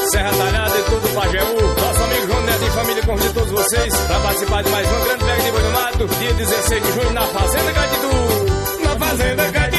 Serra Talhada e todo o Pajeú. Nosso amigo João Neto e família convida todos vocês para participar de mais uma grande pega de boi no mato, dia 16 de junho na Fazenda Gatitu. Na Fazenda Gatitu.